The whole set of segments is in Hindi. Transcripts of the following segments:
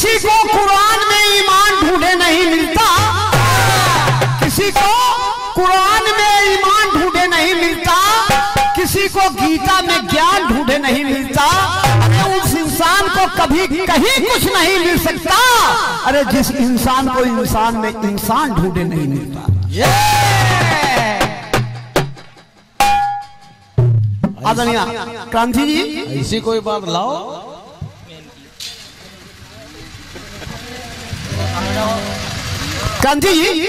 किसी को कुरान में ईमान ढूंढे नहीं मिलता, किसी को कुरान में ईमान ढूंढे नहीं मिलता, किसी को गीता में ज्ञान ढूंढे नहीं मिलता। अरे उस इंसान को कभी कहीं कुछ नहीं मिल सकता, अरे जिस इंसान को इंसान में इंसान ढूंढे नहीं मिलता। आदरणीय क्रांति जी, ऐसी कोई बात लाओ। क्रांति जी,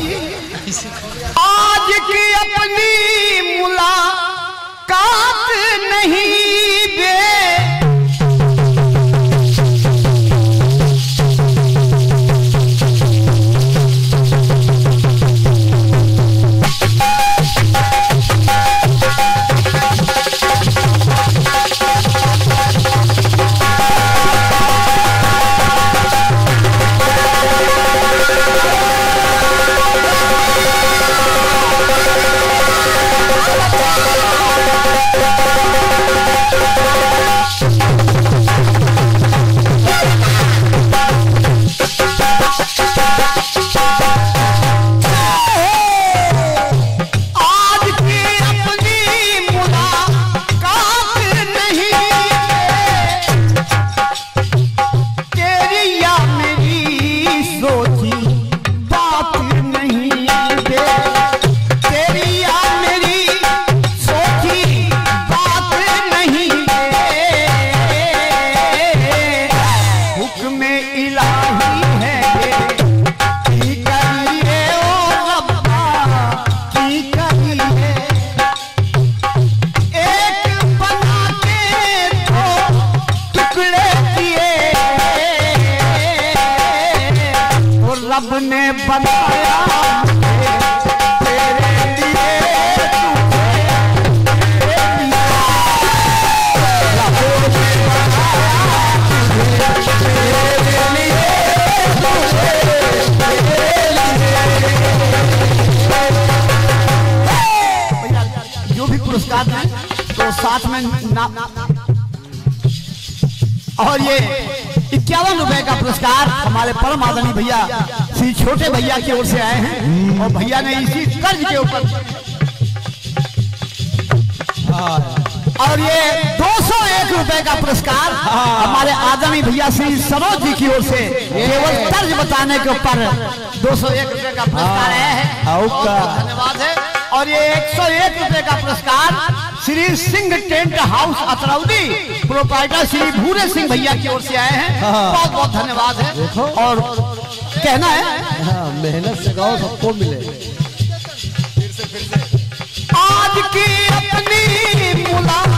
आज की अपनी मुलाकात नहीं दे, रब ने बनाया तेरे लिए, जो भी पुरस्कार हैं तो साथ में और ये 51 रुपए का पुरस्कार हमारे परम आदरणीय भैया श्री छोटे भैया की ओर से आए हैं और भैया ने इसी कर्ज के ऊपर और ये 201 रुपए का पुरस्कार हमारे आदरणीय भैया श्री सरोज जी की ओर से केवल कर्ज बताने के ऊपर 201 रुपए का पुरस्कार है। धन्यवाद है। और ये 101 रुपए का पुरस्कार Shri Singh tent house Atrauli proprietor Shri Bhure Singh भैया की ओर से आए हैं। बहुत बहुत धन्यवाद है। और कहना है मेहनत से गाओ सबको मिले। आज की अपनी मुलाकात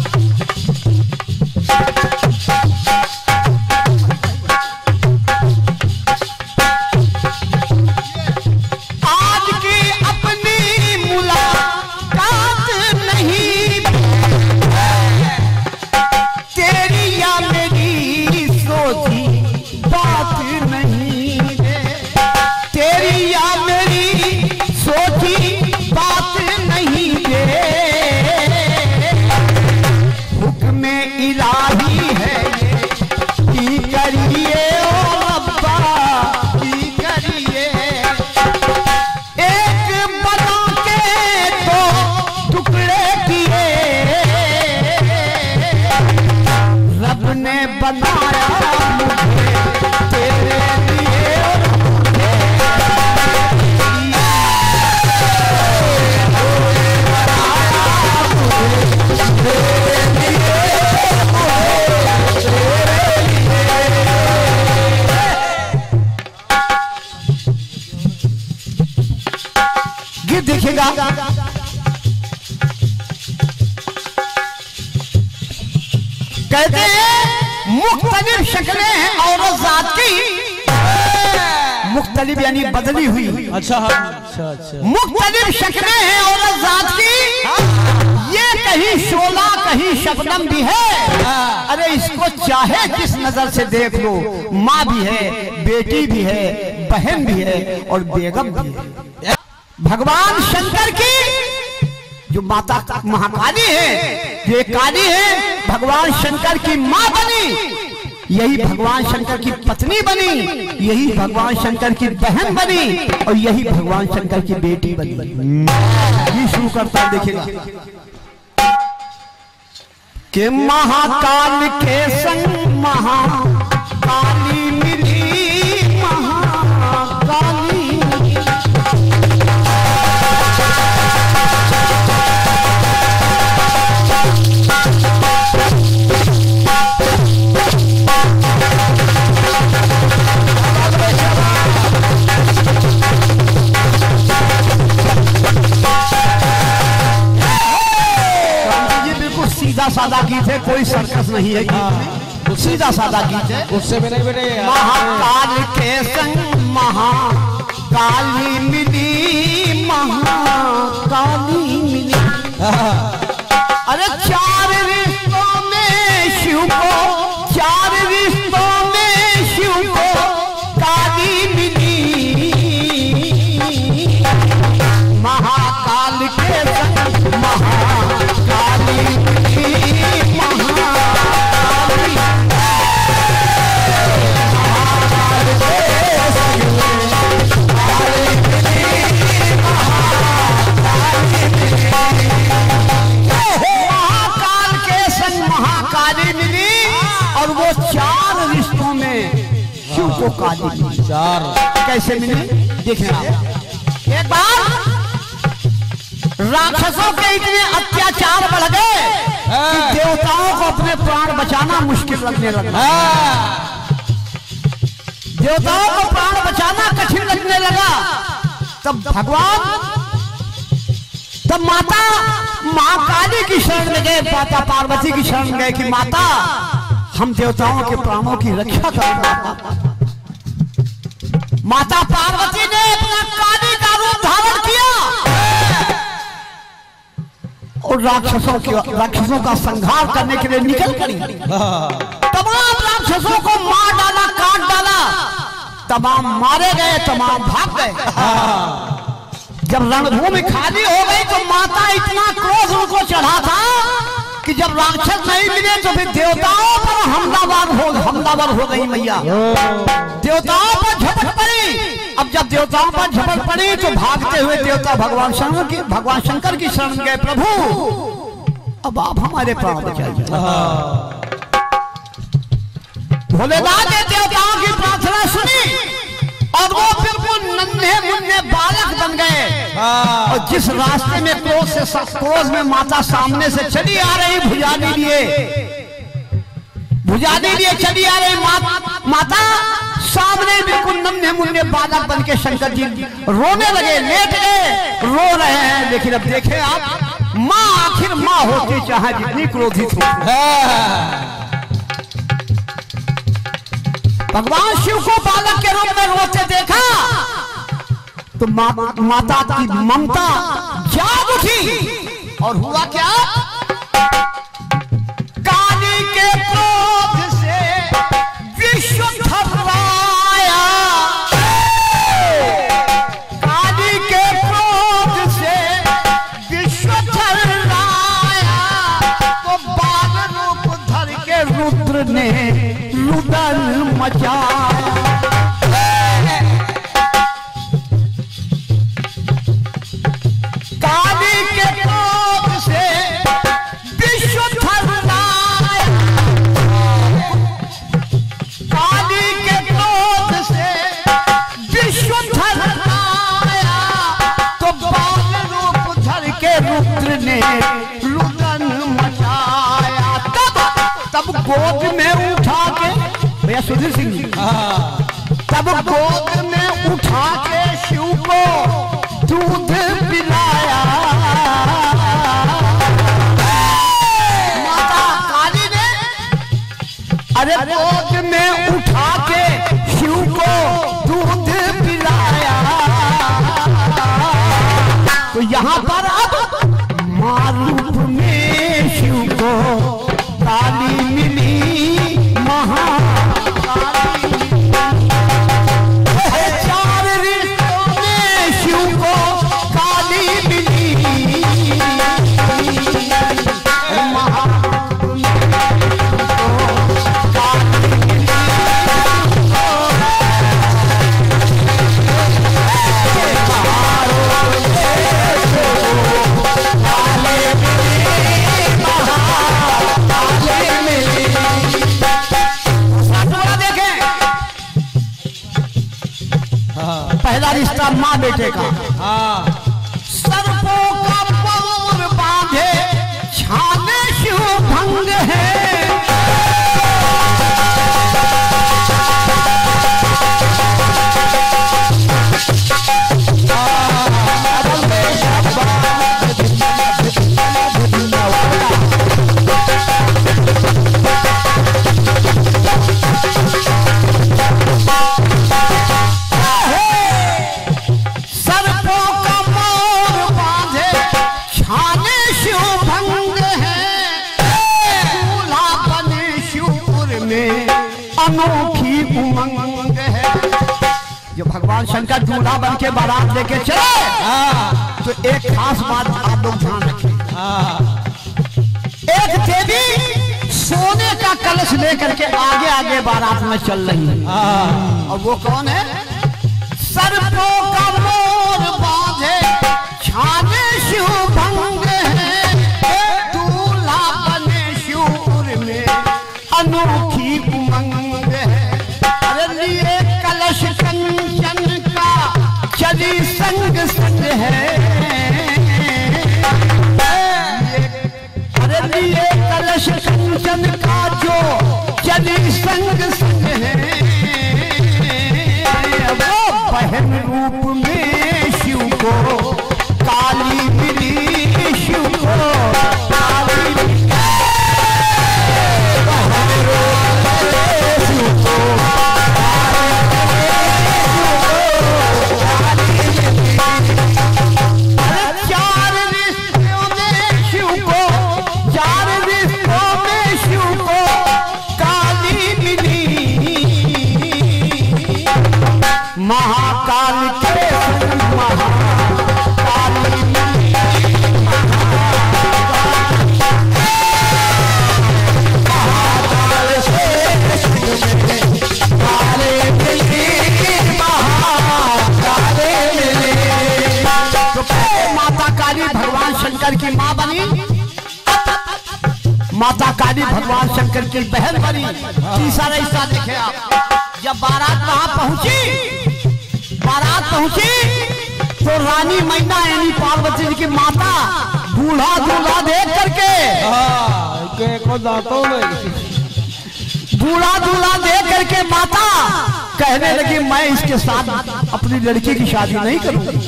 देखिएगा कहते हैं मुख्तलिफ शक्लें हैं औरत जात की, मुख्तलिफ यानी बदली हुई। अच्छा अच्छा। मुख्तलिफ शक्लें हैं औरत जात की, ये कहीं शोला कहीं शबनम भी है। अरे इसको चाहे किस नजर से देख लो, माँ भी है, बेटी भी है, बहन भी है और बेगम भी है। भगवान शंकर की जो माता महाकाली है, ये काली है, भगवान शंकर की माँ बनी यही भगवान शंकर की पत्नी बनी, यही भगवान शंकर की बहन बनी और यही भगवान शंकर की बेटी बनी। ये शुरू करता है, देखिएगा कि महाकाल के संग महाकाली मिली, महाकाली सीधा साधा गीत है, कोई सर्कस नहीं है गीत में, सीधा साधा गीत है। उससे भी नहीं बेटे। महाकाल के संग महाकाली मिली, महाकाली मिली। अरे चार रिश्तों में शिव को, चार रिश्तों में शिव को काली मिली। महाकाल के संग महाकाली चार रिश्तों में शिव को काली। चार कैसे मिली देखें आप। एक बार राक्षसों के इतने अत्याचार बढ़ गए कि देवताओं को अपने प्राण बचाना मुश्किल लगने लगा। देवताओं को प्राण बचाना कठिन लगने लगा। तब भगवान, तब माता महाकाली की शरण में गए, माता पार्वती की शरण में गए कि माता हम देवताओं के प्राणों की रक्षा करें। माता पार्वती ने अपना काली का रूप धारण किया और राक्षसों का संहार करने के लिए निकल पड़ी। तमाम राक्षसों को मार डाला, काट डाला, तमाम मारे गए, तमाम भाग गए। जब रणभूमि खाली हो गई तो माता इतना क्रोध उनको चढ़ा था कि जब राक्षस नहीं मिले तो फिर देवताओं पर हमलावर हो गई मैया। देवताओं पर झपट पड़ी। अब जब देवताओं पर झपट पड़ी तो भागते हुए देवता भगवान शंकर की शरण गए। प्रभु अब आप हमारे प्राण बचाइए। भोलेनाथ ने देवताओं की प्रार्थना सुनी और वो बिल्कुल नन्हे मुन्ने बालक बन गए। और जिस रास्ते में क्रोध में माता सामने से चली आ रही, भुजाने लिए चली आ रही माता सामने बिल्कुल नन्हे मुन्ने बालक बन के शंकर जी रोने लगे, लेट गए, रो रहे हैं। लेकिन अब देखें आप, माँ आखिर माँ होती चाहे जितनी क्रोधित हो। भगवान शिव को बालक के रूप में रोते देखा तो माता की ममता जाग उठी और हुआ क्या? काली के क्रोध से विश्व थर्राया, काली के क्रोध से विश्व थर्राया, तो बाल रूप धर के रुद्र ने रुदन मचाया। काली के क्रोध से विश्व थर्राया, काली के क्रोध से विश्व थर्राया, तो बाल रूप धर के रुद्र ने रुदन मचाया। तब गोद में उठा के, भैया सुधीर सिंह जी, तब गोद में उठा के शिव को दूध पिलाया। माता काली ने अरे गोद में उठा के शिव को दूध पिलाया। तो यहाँ पर अब मां रूप में शिव को काली मिली, महाकाली। चार रिश्तों में शिव को काली पहला रिश्ता माँ बेटे का। हाँ सर्पों का पौर बांधे छाने शिव भंग है। अनोखी उमंग है। जो भगवान शंकर दूल्हा बन के बारात लेके चले, तो एक खास बात आप लोग ध्यान रखें। एक देवी सोने का कलश लेकर के आगे आगे बारात में चल रही है। और वो कौन है? सर्पों का मोर बांधे छाने शिव भंग है, दूल्हा बने शिवपुर में अनोखी उमंग है। अरे लिए कलश कंचन का चली संग संग है। अरे लिए कलश कंचन का जो चली संग संग है, वो बहन रूप में शिव को काली मिली, शिव को काली मिली। महाकाल के महाकाली महाकाल से काले मिली, महाकाले मिली। तो माता काली भगवान शंकर की माँ बनी, माता काली भगवान शंकर की बहन बनी। तीसरा रिश्ता देखे आप। जब बारात वहां पहुंची तो रानी मैना यानी पार्वती जी की माता दूल्हा दूल्हा देख करके दूल्हा दूल्हा देख करके माता कहने लगी, मैं इसके साथ अपनी लड़की की शादी नहीं करूंगी।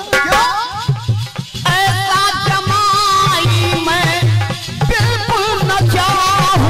ऐसा जमाई मैं बिल्कुल न चाहूं।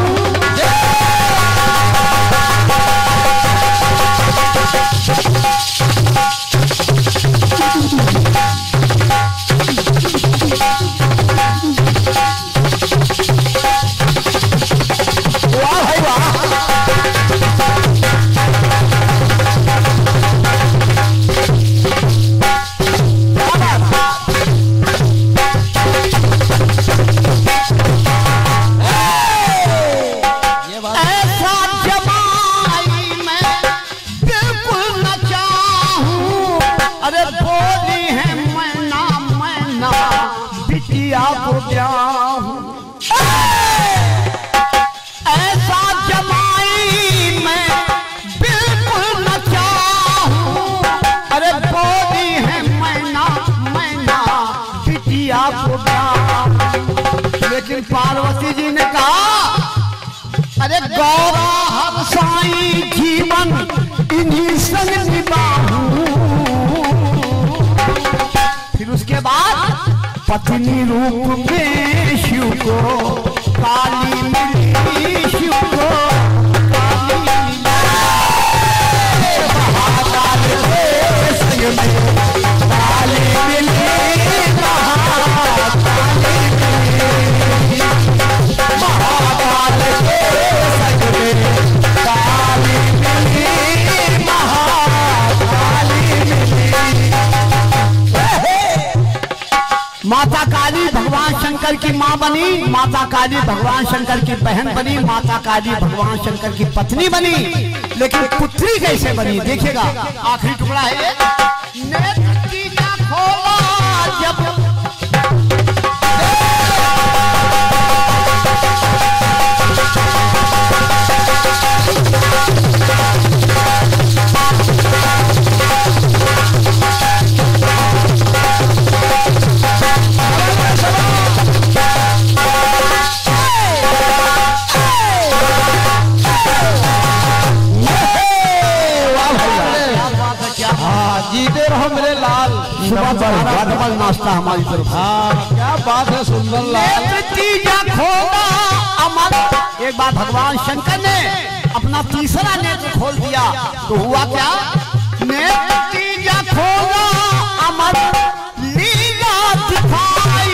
ऐसा जमाई मैं बिल्कुल न चाहूं। अरे बोली है मैना मैना बिटिया को ब्याह। लेकिन पार्वती जी ने कहा, अरे गौरा हर साई जीवन इन्हीं संग निभाऊं। फिर उसके बाद पत्नी रूप में शिव को काली मिली, शिव को काली मिली। महाकाल के संग में काली मिली, महाकाली मिली। महाकाल के संग में काली मिली, महाकाली मिली। माता काली भगवान शंकर की माँ बनी, माता काली भगवान शंकर की बहन बनी, माता काली भगवान शंकर की पत्नी बनी। लेकिन पुत्री कैसे बनी देखिएगा। आखिरी टुकड़ा है ये। नेत्र खोला जब जीते रहो मेरे लाल। सुबह तुम्हारा डबल नाश्ता हमारी तरफ। हाँ क्या बात है सुंदर लाल। एक बार भगवान शंकर ने अपना तीसरा नेत्र खोल दिया तो हुआ क्या? नेत्र खोला अमर लीला दिखाई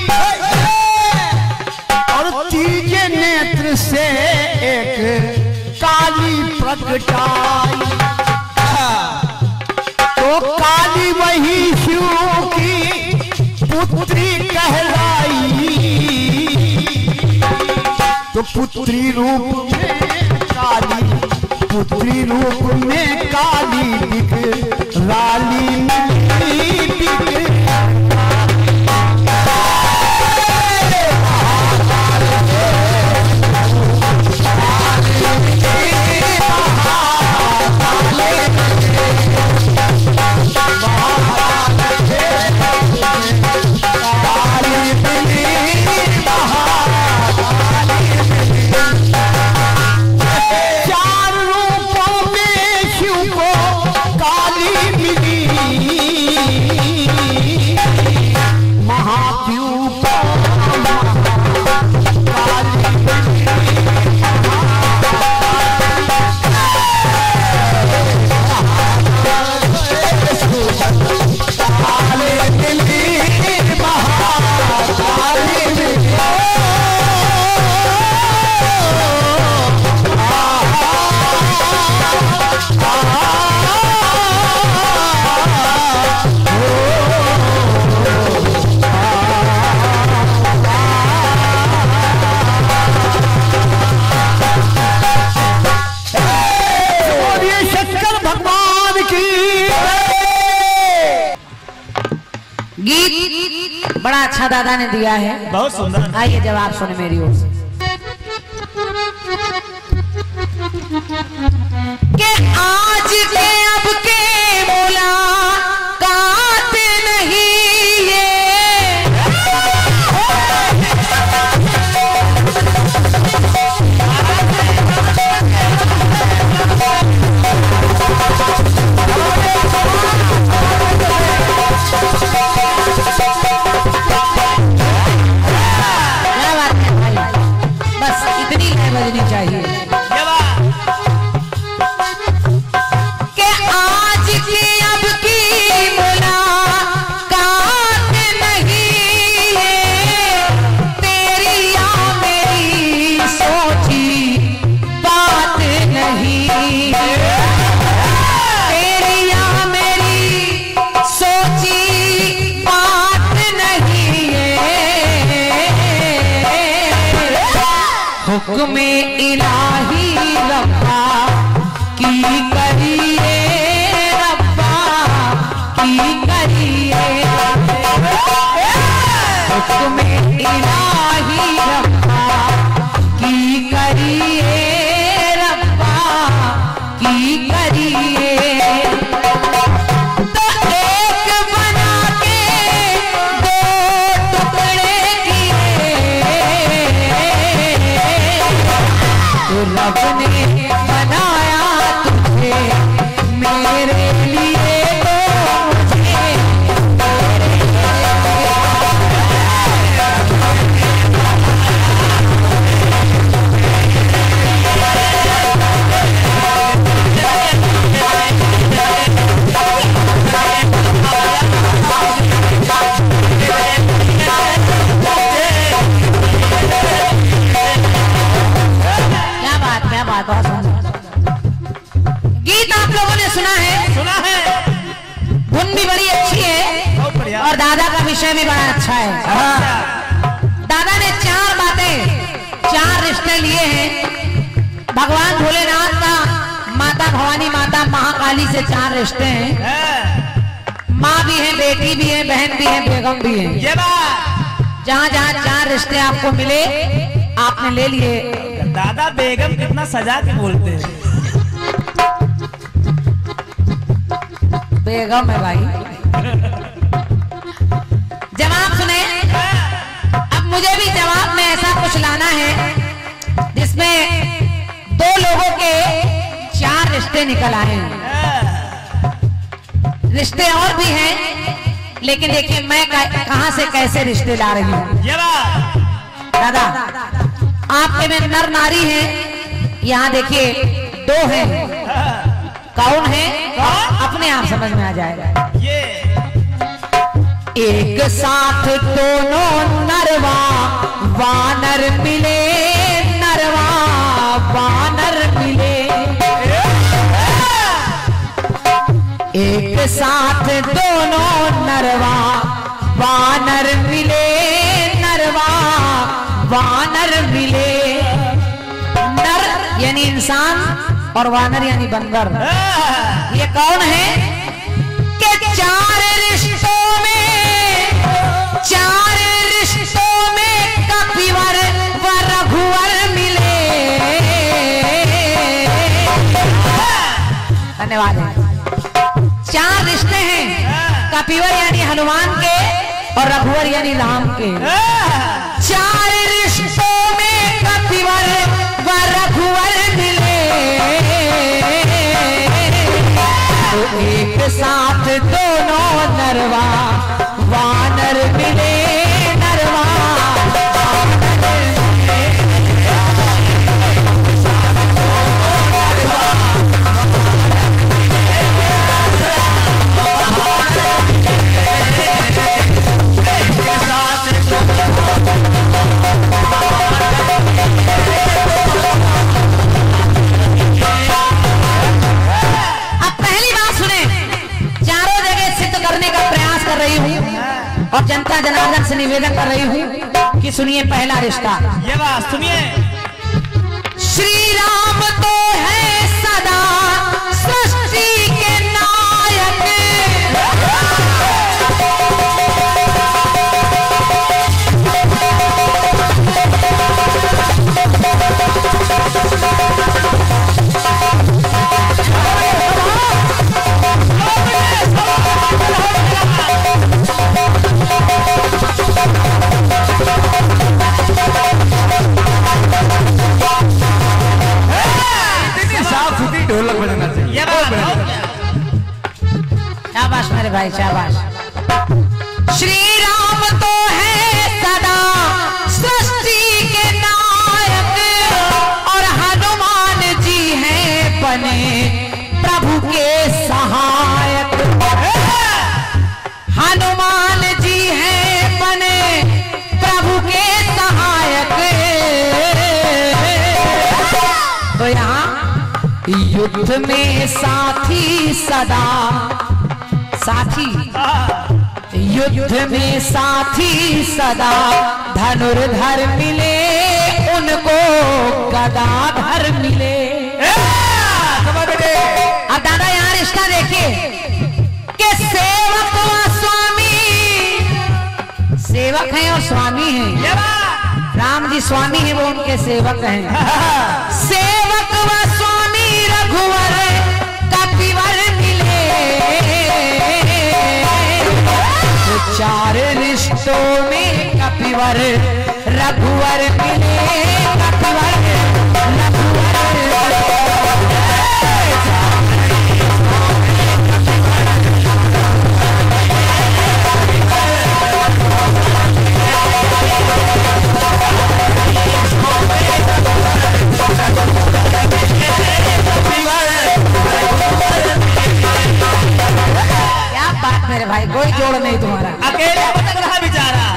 और तीजे नेत्र से एक काली प्रगटाई। तो काली वही शिव की पुत्री कहलाई। तो पुत्री रूप में काली, पुत्री रूप में काली दिख राली दिख। बड़ा अच्छा दादा ने दिया है, बहुत सुंदर। आइए जवाब सुने मेरी ओर से। कि आज के अब के मुलाकात नहीं ये, बजनी चाहिए कि आज की अब की मुलाकात नहीं है, तेरी या मेरी सोची बात नहीं, तेरी या मेरी सोची बात नहीं है। हुक्म इलाही रब्बा की करिए, रब्बा की करिए। हुक्म इलाही रब्बा की करिए, रब्बा की करिए। तो एक बना के दो टुकड़े किए, तो रब ने बनाया तुझे मेरे लिए, तो मुझे गीत आप लोगों ने सुना है, धुन भी बड़ी अच्छी है और दादा का विषय भी बड़ा अच्छा है। दादा ने चार बातें, चार रिश्ते लिए हैं। भगवान भोलेनाथ का माता भवानी, माता महाकाली से चार रिश्ते हैं। माँ भी है, बेटी भी है, बहन भी है, बेगम भी है। जहाँ जहाँ चार रिश्ते आपको मिले आपने ले लिए। दादा बेगम कितना सजा के बोलते हैं। बेगम है भाई। जवाब सुने, अब मुझे भी जवाब में ऐसा कुछ लाना है जिसमें दो लोगों के चार रिश्ते निकल आए हैं। रिश्ते और भी हैं, लेकिन देखिए मैं कहां से कैसे रिश्ते ला रही हूँ। दादा आपके में नर नारी हैं, यहाँ देखिए 2 हैं, कौन है अपने आप समझ में आ जाएगा। एक साथ दोनों नरवा वानर मिले, नरवा वानर मिले, एक साथ दोनों नरवा वानर मिले, नरवा वानर मिले। नर यानी इंसान और वानर यानी बंदर। ये कौन है कि 4 रिश्तों में कपिवर व रघुवर मिले। धन्यवाद। 4 रिश्ते हैं, कपिवर यानी हनुमान के और रघुवर यानी राम के। 4 रिश्तों में कपिवर व रघुवर मिले, तो एक साथ दोनों नरवा वानर मिले, नरवा और जनता जनार्दन से निवेदन कर रही हूँ कि सुनिए पहला रिश्ता। ये बात सुनिए। श्री राम तो है सदा सृष्टि के नायक, ढोलक बजाना चाहिए। शाबाश मेरे भाई शाबाश। श्री राम तो है सदा सृष्टि के नायक, और हनुमान जी हैं बने प्रभु के सहायक। हनुमान जी हैं बने प्रभु के सहायक। तो यहाँ युद्ध में साथी सदा, साथी युद्ध में साथी सदा धनुर्धर मिले, उनको गदाधर मिले। अब दादा यहाँ रिश्ता देखिए कि सेवक व स्वामी, सेवक हैं और स्वामी हैं। राम जी स्वामी हैं, वो उनके सेवक हैं। सेवक व स्वामी रघुवर कपिवर मिले, तो 4 रिश्तों में कपिवर रघुवर मिले, कपिवर रघुवर। मेरे भाई कोई जोड़ नहीं तुम्हारा, अकेले भटक रहा बेचारा।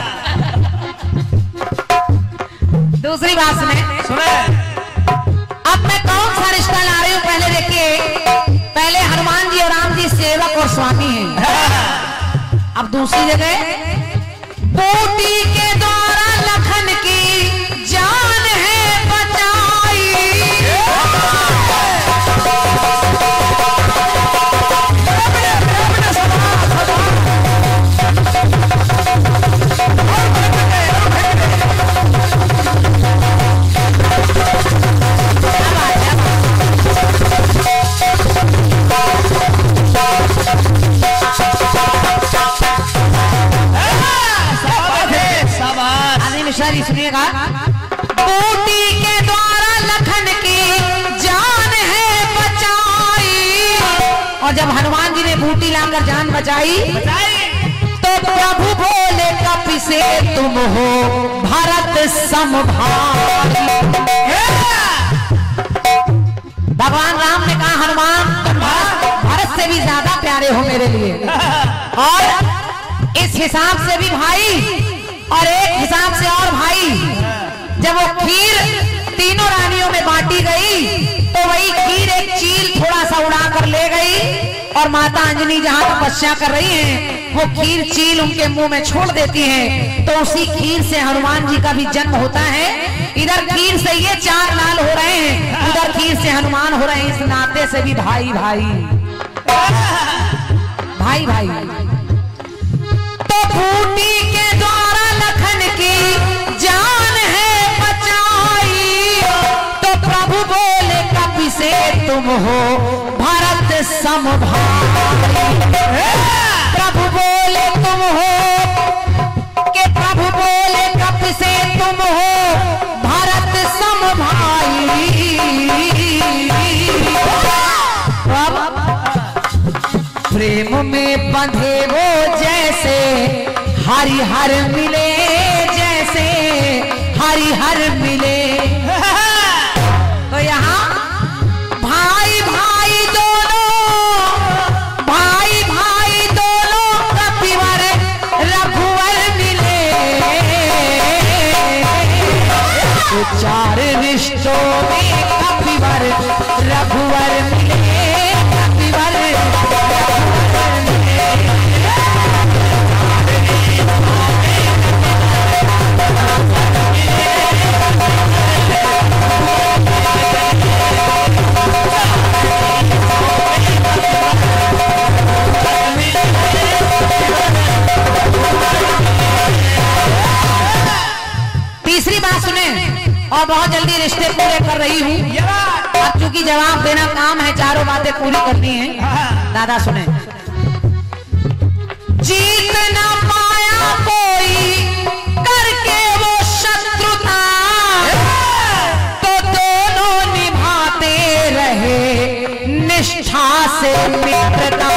दूसरी बात सुने। अब मैं कौन सा रिश्ता ला रही हूँ पहले देखिए। पहले हनुमान जी और राम जी सेवक और स्वामी हैं। अब दूसरी जगह पोती के द्वारा लखन की जान है बचाई। जी सुनिएगा। पोती के द्वारा लखन की जान है बचाई, और जब हनुमान जी ने बूटी लाकर जान बचाई तो प्रभु बोले कपि से तुम हो भरत समभारी। भगवान राम ने कहा हनुमान भरत से भी ज्यादा प्यारे हो मेरे लिए, और इस हिसाब से भी भाई और एक हिसाब से और भाई। जब वो खीर तीनों रानियों में बांटी गई तो वही खीर एक चील थोड़ा सा उड़ा कर ले गई और माता अंजनी जहां तपस्या कर रही हैं वो खीर चील उनके मुंह में छोड़ देती हैं। तो उसी खीर से हनुमान जी का भी जन्म होता है। इधर खीर से ये चार लाल हो रहे हैं, उधर खीर से हनुमान हो रहे हैं। इस नाते से भी भाई भाई भाई भाई। तो बूटी के द्वारा लखन की जान है बचाई तो प्रभु बोले कपि से तुम हो भरत समभारी। प्रभु बोले तुम हो के प्रभु बोले कपि से तुम हो भरत समभाई। प्रेम में बंधे वो जैसे हरिहर मिले, जैसे हरिहर मिले। तो यहाँ भाई भाई दोनों कपिवर रघुवर मिले। तो चार रिश्तों में कपिवर रघुवर मिले, कपिवर और बहुत जल्दी रिश्ते पूरे कर रही हूँ। अब चूंकि जवाब देना काम है, चारों बातें पूरी करनी है। दादा सुने, जीत ना पाया कोई करके वो शत्रुता तो दोनों निभाते रहे निष्ठा से मित्रता।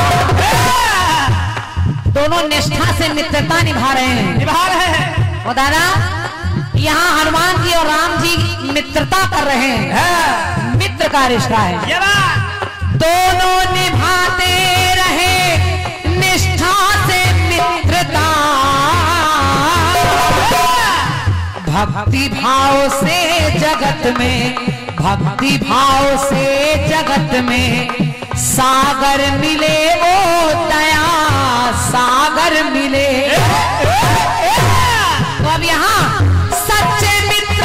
दोनों निष्ठा से मित्रता निभा रहे हैं। और दादा यहाँ हनुमान जी और राम जी मित्रता कर रहे हैं, मित्र का रिश्ता है। दोनों निभाते रहे निष्ठा से मित्रता, भक्ति भाव से जगत में, भक्ति भाव से जगत में सागर मिले वो दया सागर मिले। तो अब यहाँ सच्चे मित्र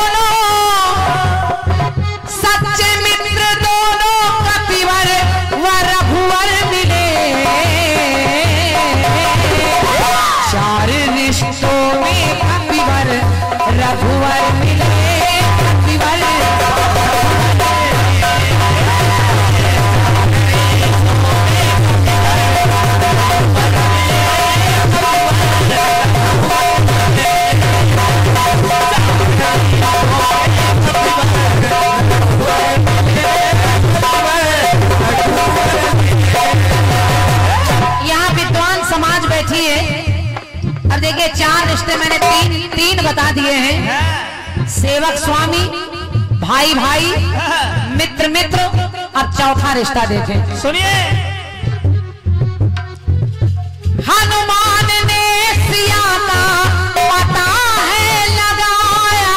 दोनों कपिवर व रघुवर मिले। चार रिश्तों में कपिवर रघुवर मिले, कपिवर देखिए चार रिश्ते मैंने तीन बता दिए हैं। सेवक स्वामी, भाई भाई, मित्र मित्र। अब चौथा रिश्ता देखें, सुनिए। हनुमान ने सिया का पता है लगाया।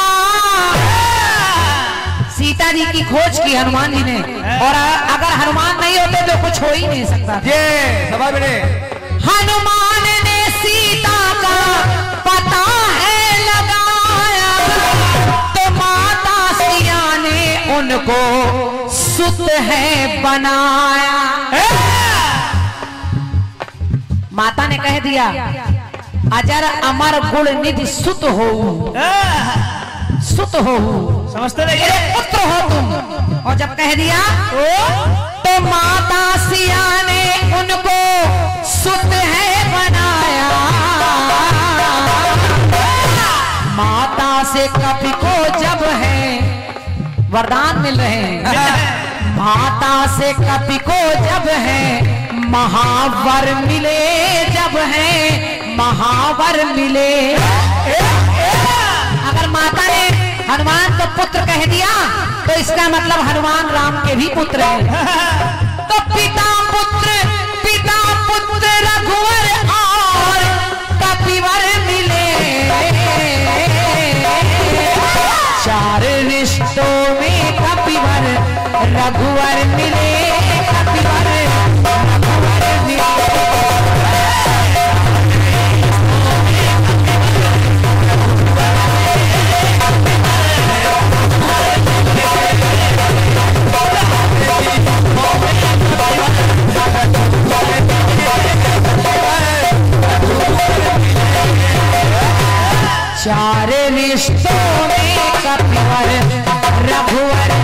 सीता जी की खोज की हनुमान जी ने, और अगर हनुमान नहीं होते तो कुछ हो ही नहीं सकता। ये सभा बने हनुमान ने सीता का पता है लगाया तो माता सिया ने उनको सुत है बनाया। माता ने कह दिया अजर अमर गुण निधि सुत हो, सुत हो, समझते नहीं, पुत्र हो तुम। और जब कह दिया तो माता सिया ने उनको सुत है बनाया। माता से कपि को जब है वरदान मिल रहे हैं, माता से कपि को जब है महावर मिले, जब है महावर मिले। अगर माता ने हनुमान को पुत्र कह दिया तो इसका मतलब हनुमान राम के भी पुत्र हैं। तो पिता पुत्र रघुवर और कपिवर मिले, चार रिश्तों में कपिवर रघुवर मिले, कपिवर रघुवर मिले। चार रिश्तों में कपिवर रघुवर